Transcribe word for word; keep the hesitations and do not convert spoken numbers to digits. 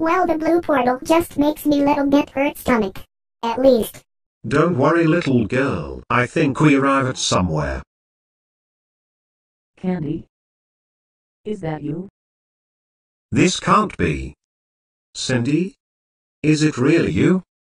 Well, the blue portal just makes me little bit hurt stomach. At least. Don't worry, little girl. I think we arrived somewhere. Candy? Is that you? This can't be. Cindy? Is it really you?